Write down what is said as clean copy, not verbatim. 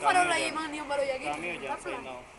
farol ahí, man, ni un barullo aquí. Cambio ya, pues no.